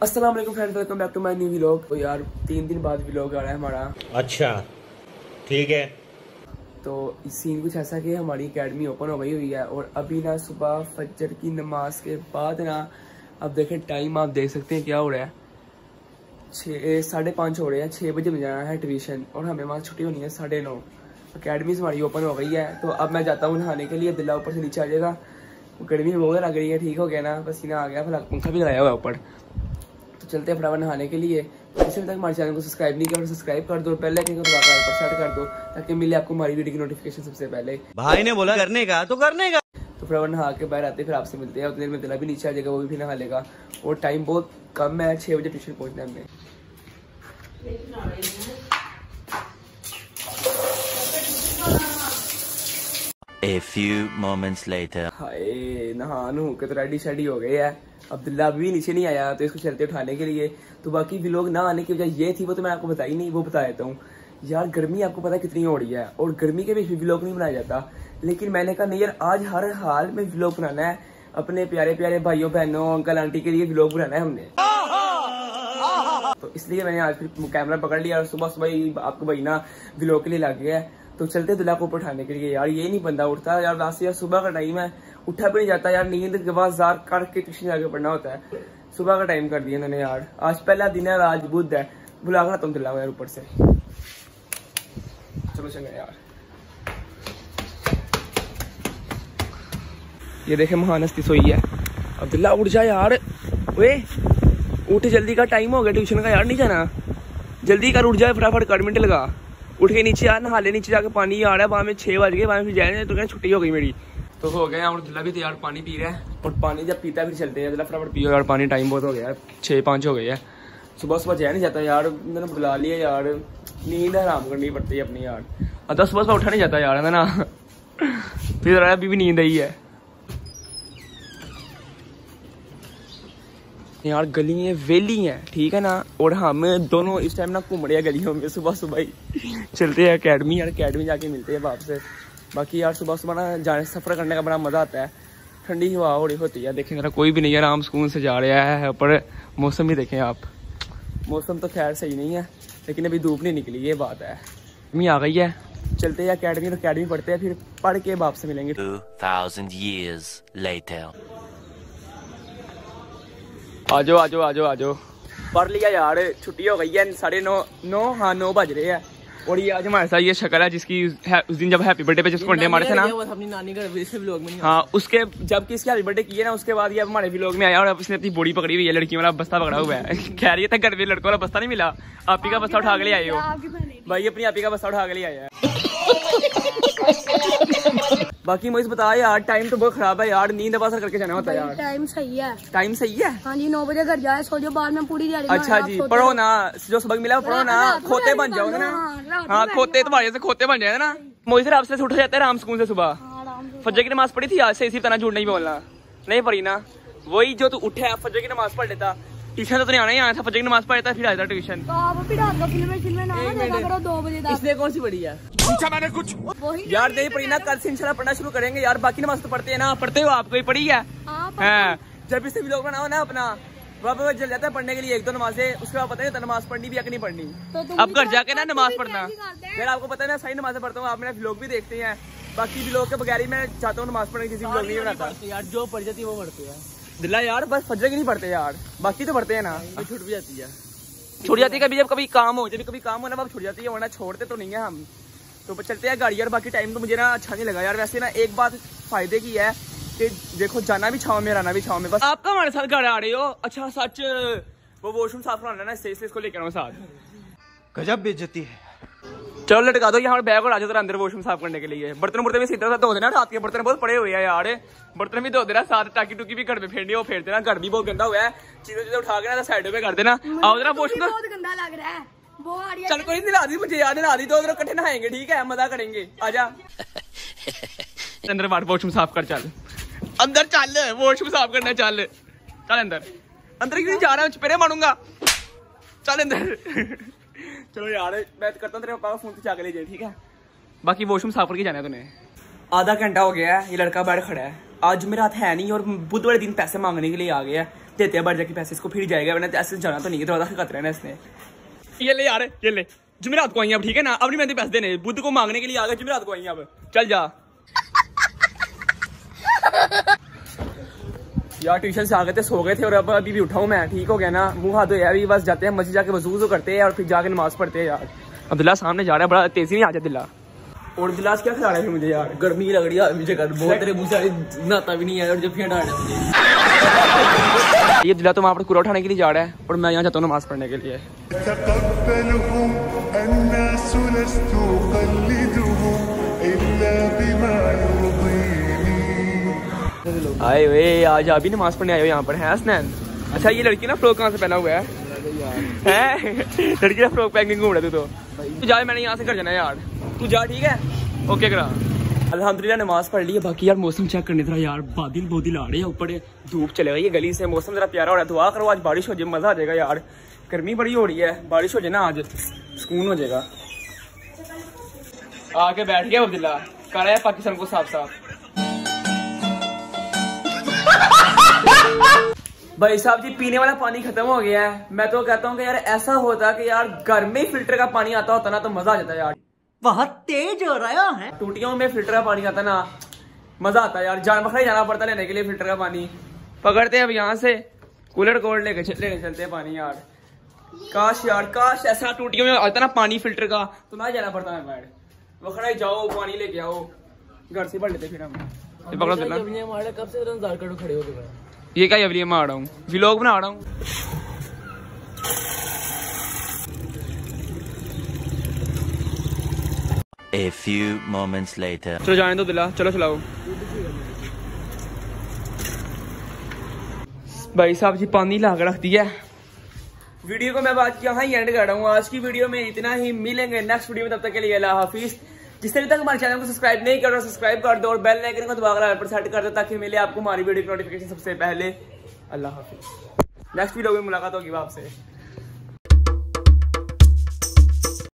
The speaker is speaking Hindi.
अस्सलाम वालेकुम friends, welcome back to my new vlog. तो यार 3 दिन बाद व्लॉग आ रहा है हमारा। अच्छा ठीक है। तो इस सीन कुछ ऐसा कि हमारी एकेडमी ओपन हो गई हुई है और अभी ना सुबह फजर की नमाज के बाद ना अब देखें टाइम आप देख सकते हैं क्या हो रहा है, 5:30 हो रहे हैं। 6 बजे में जाना है ट्यूशन और हमें वहाँ छुट्टी होनी है 9:30। अकेडमी हमारी ओपन हो गई है तो अब मैं जाता हूँ नहाने के लिए। दिल्ला ऊपर से नीचे आ जाएगा, गर्मी बहुत लग रही है, ठीक हो गया ना, पसीना आ गया, पंखा भी लगाया हुआ है ऊपर। तो चलते हैं फटाफट नहाने के लिए। इसलिए तक हमारे चैनल को सब्सक्राइब नहीं किया तो सब्सक्राइब कर दो, पहले आइकन को दबाकर ऊपर सेट कर दो ताकि मिले आपको हमारी वीडियो की नोटिफिकेशन सबसे पहले। भाई ने बोला करने का तो करने का। तो फटाफट नहा के बाहर आते फिर आपसे मिलते हैं। उतनी देर में दिला भी नीचे आ जाएगा, वो भी नहा लेगा और टाइम बहुत कम है, 6 बजे ट्यूशन पहुंचना है हमें। A few moments later. हाय नहा नू के तो रेडी शेडी हो गए है। अब्दुल्ला अभी नीचे नहीं आया तो इसको चलते उठाने के लिए। तो बाकी व्लॉग ना आने की वजह ये थी, वो तो मैं आपको बताई नहीं, वो बता देता हूँ। यार गर्मी आपको पता है कितनी हो रही है और गर्मी के बीच में व्लॉग नहीं बनाया जाता, लेकिन मैंने कहा नहीं यार आज हर हाल में व्लॉग बनाना है। अपने प्यारे प्यारे भाइयों बहनों अंकल आंटी के लिए व्लॉग बनाना है हमने। तो इसलिए मैंने आज फिर कैमरा पकड़ लिया और सुबह सुबह ही आपको भाई ना व्लॉग के लिए लग गया है। तो चलते दुल्हा को उठाने के लिए। यार ये नहीं बंदा उठता यार, रात से यार सुबह का टाइम है, उठा भी नहीं जाता यार, नींद गवाजार करके ट्यूशन जाके पढ़ना होता है। सुबह का टाइम कर दिया इन्होंने यार। आज पहला दिन है, आज बुध है, बुला कर तुम दुल्हा यार ऊपर से। चलो चलो यार, ये देखे महानस्ती सोई है। अब्दुल्ला उठ जा यार, वे उठ, जल्दी का टाइम हो गया ट्यूशन का यार, नहीं जाना, जल्दी कर, उठ जाए फटाफट, कर मिनट लगा, उठ के नीचे यार नहा ले, नीचे जाके पानी आ रहा है, वहाँ में 6 बज गए, वहाँ फिर जाए तो छुट्टी हो गई मेरी। तो हो गया और दुल्ला भी तैयार पानी पी रहा है और पानी जब पीता है फिर चलते हैं। दुल्ला फटाफट पियो यार, पानी टाइम बहुत हो गया है, 6-5 हो गई है। सुबह सुबह जाया नहीं जाता यार, मैंने बुला लिया यार, नींद आराम करनी पड़ती है अपनी यार। अतः सुबह सुबह उठा नहीं जाता यार, है ना। फिर अभी भी नींद आई है यार। गलियाँ वेली हैं, ठीक है ना, और हम दोनों इस टाइम ना घूम रहे हैं गलियों में सुबह सुबह ही। चलते हैं अकेडमी यार, अकेडमी जाके मिलते हैं बाप से। बाकी यार सुबह सुबह ना जाने सफ़र करने का बड़ा मज़ा आता है, ठंडी हवा हो रही होती है। देखें जरा कोई भी नहीं है, आराम सुकून से जा रहा है। पर मौसम भी देखें आप, मौसम तो खैर सही नहीं है लेकिन अभी धूप नहीं निकली, ये बात है। मी आ गई है, चलते हैं अकेडमी, तो अकेडमी पढ़ते हैं, फिर पढ़ के बाप से मिलेंगे। 2000 years later. आजो आजो आजो आजो, पढ़ लिया यार, छुट्टी हो गई है, 9:30 हाँ 9 बज रहे हैं। और ये आज हमारे साथ ये शक्ल है जिसकी उस दिन जब हैप्पी बर्थडे पे जिसको अंडे मारे थे ना, अपनी नानी का व्लॉग में। हाँ उसके जब किसकी हैप्पी बर्थडे की है ना, उसके बाद ये हमारे व्लॉग में आया और उसने अपनी बॉडी पकड़ी हुई है, लड़की वाला बस्ता पकड़ा हुआ है। कह रही है घर में लड़कों वाला बस्ता नहीं मिला, आप ही का बस्ता उठा के ले आए हो भाई, अपनी आप ही का बस्ता उठा के ले आया है। बाकी मुझे बता यार, टाइम तो बहुत खराब है यार, नींद बस करके जाना होता है यार। टाइम सही है, टाइम सही है। हाँ जी, 9 बजे घर जाए, सो जाओ, बाद में पूरी तैयारी। अच्छा जी, पढ़ो ना, जो सबक मिला पढ़ो ना, खोते बन जाओ ना। हाँ खोते तुम्हारे से खोते बन जाए ना। मोहित से आपसे उठ जाते हैं राम सुकून से सुबह। फजर की नमाज पढ़ी थी आज से, इसी तरह झूठ नहीं बोलना, नहीं पढ़ी ना, वही जो तू उठे फजर की नमाज पढ़ लेता। ट्यूशन तो नहीं आना ही आया था, फजर की नमाज पढ़ता फिर आया था ट्यूशन। इसलिए कौन सी पढ़ी है पूछा मैंने कुछ यार, नहीं पढ़ी ना, कल से इंशाल्लाह पढ़ना शुरू करेंगे यार। बाकी नमाज तो पढ़ते हैं ना, पढ़ते हो आप, कोई पढ़ी है? हाँ, जब इससे व्लॉग बनाओ ना अपना, वहाँ जल जाता है पढ़ने के लिए 1-2 नमाजें, उसके बाद पता नहीं नमाज पढ़नी भी या नहीं पढ़नी। अब घर जाके ना नमाज पढ़ना यार, आपको पता है मैं सही नमाजें पढ़ता हूँ, आप मेरा व्लॉग भी देखते हैं। बाकी व्लॉग के बगैर ही मैं चाहता हूँ नमाज पढ़ने, किसी व्लॉग नहीं बनाता यार, जो पढ़ जाती है वो पढ़ते हैं। दिल्ला यार बस फजर की नहीं पढ़ते यार, बाकी तो पढ़ते हैं ना। छूट भी जाती है, छूट जाती है कभी, जब कभी काम हो, जब कभी काम हो ना छूट जाती है, वरना छोड़ते तो नहीं है हम। तो चलते हैं गाड़ी यार। बाकी टाइम तो मुझे ना अच्छा नहीं लगा यार। वैसे ना एक बात फायदे की है कि देखो जाना भी छाव में, रहना भी छाव में। बस आपका हमारे साथ घर आ रहे हो? अच्छा सच, वो वॉशरूम साफ कराना ना, इससे इसको लेकर आओ साथ। गजब बेइज्जती है। चलो लटका दो यहाँ बैग और आ जाओ अंदर वॉशरूम साफ करने के लिए। बर्तन बुर्तन भी सीधा सा धो देना, रात के बर्तन बहुत पड़े हुए हैं यार, बर्तन भी धो देना साथ, टाकी टूकी भी घर में फेरनी हो फेर देना, घर भी बहुत गंदा हुआ है, चीजें उठा के ना साइड पे कर देना। आओ जरा वॉशरूम, बहुत गंदा लग रहा है। चल कोई नहीं, नहा दी मुझे याद, नहा दी, 2 दिन इकट्ठे नहाएंगे, ठीक है, मजा करेंगे, आजा। अंदर बाहर वॉशरूम साफ कर, चल अंदर चल, वॉशरूम साफ करना, चल चल अंदर। अंदर क्यों जा रहा है, चपेरे मारूंगा, चल अंदर। चलो यार मैं करता हूँ, तेरे पापा फोन से जाके ले जाए, ठीक है। बाकी वॉशरूम साफ करके जाना है तूने। आधा घंटा हो गया है, ये लड़का बैठ खड़ा है, आज मेरा हाथ है नहीं और बुधवार दिन पैसे मांगने के लिए आ गया है। देते हैं बाहर जाके पैसे, इसको फिर जाएगा, वरना ऐसे जाना तो नहीं है, दरवाजा खतरा है ना इसने। ये ले यार, ये ले, जुमेरात को आई अब, ठीक है ना, अब नहीं मैंने पैसे देने, बुद्ध को मांगने के लिए आ गए, जुमेरात को आई अब, चल जा यार। ट्यूशन से आ गए थे, सो गए थे, और अब अभी भी उठाऊं मैं, ठीक हो गया ना, मुंह हाथ धोया, अभी बस जाते हैं मस्जिद, जाके वजू करते हैं और फिर जाके नमाज पढ़ते हैं यार। अब्दुल्ला सामने जा रहा है, बड़ा तेजी में आ जाए दिल्ला। और दिल्ला क्या खिला रहा है मुझे यार, गर्मी लग रही है मुझे, बहुत तेरे मुंह से नहाता भी नहीं है, और जब फिर ये दिल्ला तो वहाँ पर कूड़ा उठाने के लिए जा रहा है, और मैं यहाँ जाता हूँ नमाज पढ़ने के लिए। आए वे आज अभी नमाज पढ़ने आए हो यहाँ पर, है हसनैन? अच्छा ये लड़की ना फ्रॉक कहाँ से पहना हुआ है? लड़की ना फ्रॉक पहन के घूम रहा तू जा, मैंने यहाँ से घर जाना है यार, तू जा ठीक है, ओके करा। अल्हम्दुलिल्लाह नमाज पढ़ ली है। बाकी यार मौसम चेक करने जरा यार, बादल बोदिल आ रहे हैं, ऊपर धूप चले गई है गली से, मौसम जरा प्यारा हो रहा है। दुआ करो आज बारिश हो जाए, मजा आ जाएगा यार, गर्मी बड़ी हो रही है, बारिश हो जाए ना आज सुकून हो जाएगा। आके बैठ गया अब्दुल्ला, कर रहा है पाकिस्तान को साफ साफ। भाई साहब जी पीने वाला पानी खत्म हो गया है। मैं तो कहता हूँ कि यार ऐसा होता कि यार घर में फिल्टर का पानी आता होता ना तो मजा आ जाता यार। बहुत तेज हो रहा है, टूटियों में फिल्टर का पानी आता ना, मजा आता यार, जान बखरा जाना पड़ता लेने के लिए फिल्टर का पानी। पकड़ते हैं अब यहाँ से कूलर कोल्ड लेके चलते हैं पानी यार। काश यार काश ऐसा टूटियों में आता ना पानी फिल्टर का, तो ना जाना पड़ता है बैठ, बखरा ही जाओ पानी लेके आओ, घर से भर लेते फिर हम। कब से इंतजार करो खड़े हो गए, ये क्या अवलिया में आ रहा हूँ, व्लॉग बना रहा हूँ। A few moments later. चलो जाने दो दिला, चलो चलाओ। भाई साहब जी पानी ला के रख दिया। वीडियो को मैं बात यहाँ ही एंड कर रहा हूँ। आज की वीडियो में इतना ही, मिलेंगे नेक्स्ट वीडियो में, तब तक के लिए अल्लाह हाफिज। जिसने अभी तक हमारे चैनल को सब्सक्राइब नहीं कर रहा सब्सक्राइब कर दो, और बेल आइकन को दबा कर सेट कर दो, ताकि मिले आपको हमारी वीडियो की नोटिफिकेशन सबसे पहले। अल्लाह हाफिज, नेक्स्ट वीडियो में मुलाकात होगी आपसे।